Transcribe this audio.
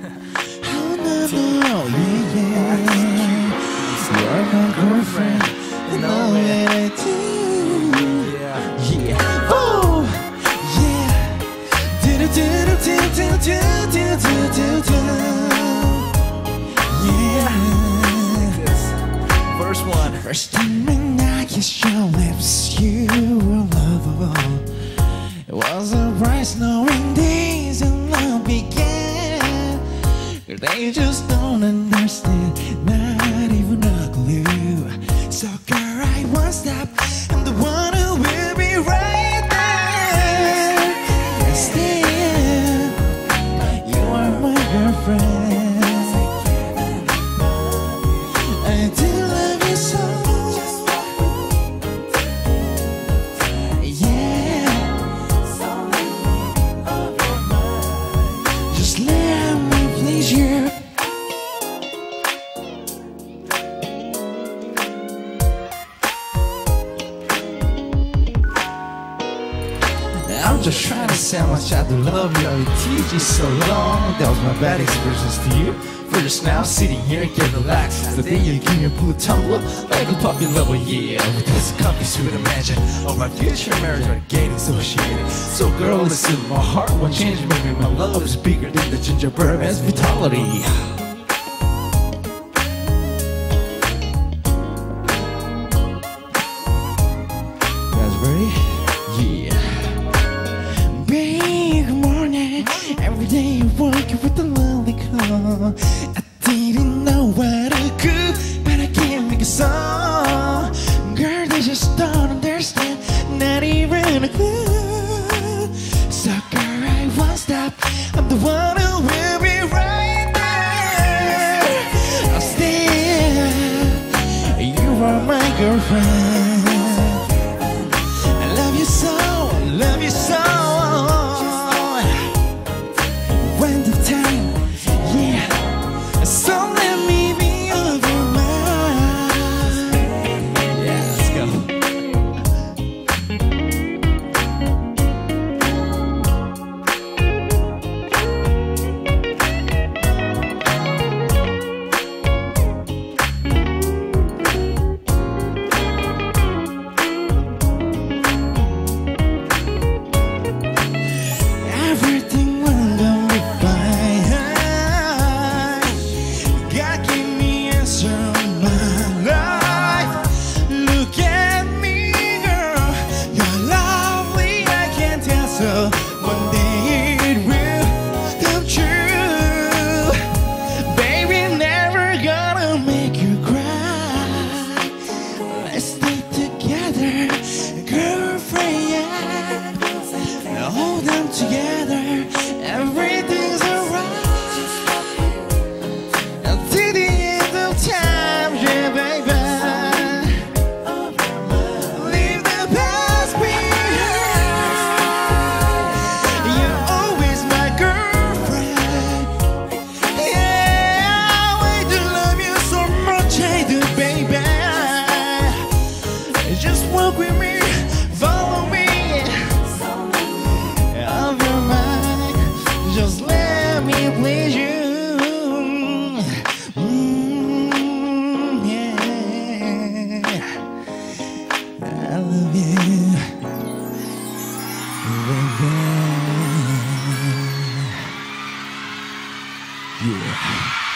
Oh no, no, yeah, yeah. You're my girlfriend, you know what I do. Yeah, oh, yeah. Do do do do do do do do do do. Yeah. Verse 1. First time when I kissed your lips, you were lovable. It was a bright snowing days and love began. They just don't understand, not even a clue. So girl, I won't stop. I'm the one who will be right there. Yes, dear, you are my girlfriend. I do love you so. Yeah. Just let me please you. I'm just trying to say how much I do love you. I teach you so long. That was my bad experiences to you. For just now, sitting here, get relaxed. The day you give me a blue tumbler, like a puppy lover, yeah. With this coffee sweet imagine of my future marriage, we're getting associated. So girl, listen, my heart won't change. Maybe my love is bigger than the gingerbread man's vitality. Guys ready? Yeah. Big morning, every day you work with the lonely call. I didn't know what I could, but I can't make a song. Girl, they just don't understand, not even a clue. So girl, I won't stop. I'm the one who will be right there. I'll stay. You are my girlfriend. I love you so, love you so. When the time, yeah. So let me be of your mind. Yeah, let's go. Everything will be fine. God gave me answer in my life. Look at me, girl. You're lovely, I can't tell. So one day it will come true. Baby, never gonna make you cry. Let's stay together, girlfriend, yeah. Now hold them together, everything's alright. Until the end of time, yeah, baby. Leave the past behind. You're always my girlfriend. Yeah, I do love you so much, I do, baby. Just walk with me, follow me. Of your mind, just let me please you. Yeah, I love you, baby. Yeah.